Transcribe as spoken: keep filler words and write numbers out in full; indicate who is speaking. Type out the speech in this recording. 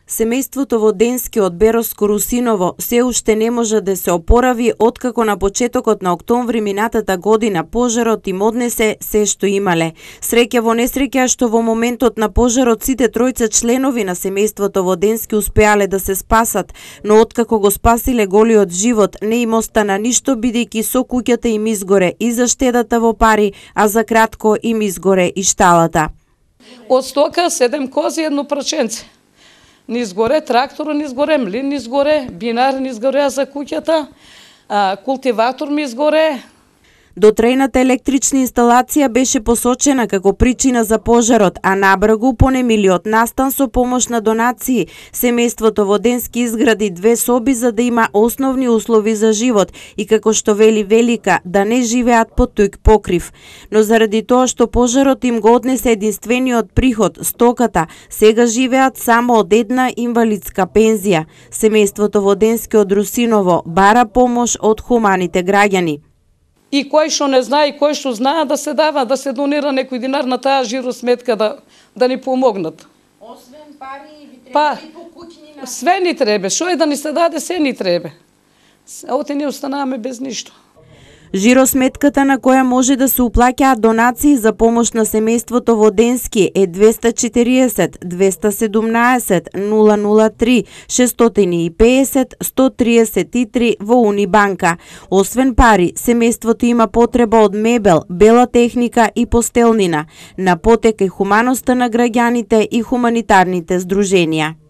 Speaker 1: Семејството во Денски од Бероско Русиново се уште не може да се опорави откако на почетокот на октомври минатата година пожарот им однесе се што имале. Среќа во несреќа што во моментот на пожарот сите тројца членови на семејството во Денски успеале да се спасат, но откако го спасиле голиот живот не им остана ништо бидејќи со куќата им изгоре и заштедата во пари, а за кратко им изгоре и шталата.
Speaker 2: Од стока седем кози едно праченце. Ни изгоре трактор, ни изгоре млин, ни изгоре бинар, ни изгоре за куќата, а, култиватор ми изгоре.
Speaker 1: Дотрејната електрична инсталација беше посочена како причина за пожарот, а набргу по немилиот настан со помош на донации, семејството во Денски изгради две соби за да има основни услови за живот и како што вели Велика, да не живеат под туѓ покрив. Но заради тоа што пожарот им го однесе единствениот приход, стоката, сега живеат само од една инвалидска пензија. Семејството во Денски од Русиново бара помош од хуманите граѓани.
Speaker 2: И кој што не знае, и кој што знае да се дава, да се донира некој динар на таа жиросметка да, да ни помогнат.
Speaker 3: Освен пари, ви треба
Speaker 2: па,
Speaker 3: и по куќни на...
Speaker 2: Све ни требе, што е да ни се даде, се ни требе. Оте ни останаваме без ништо.
Speaker 1: Жиросметката на која може да се уплаќаат донации за помош на семејството во Денски е двеста четириесет двеста седумнаесет нула нула три шестстотини и пеесет сто триесет и три во Унибанка. Освен пари, семејството има потреба од мебел, бела техника и постелнина. На потек е хуманоста на граѓаните и хуманитарните здруженија.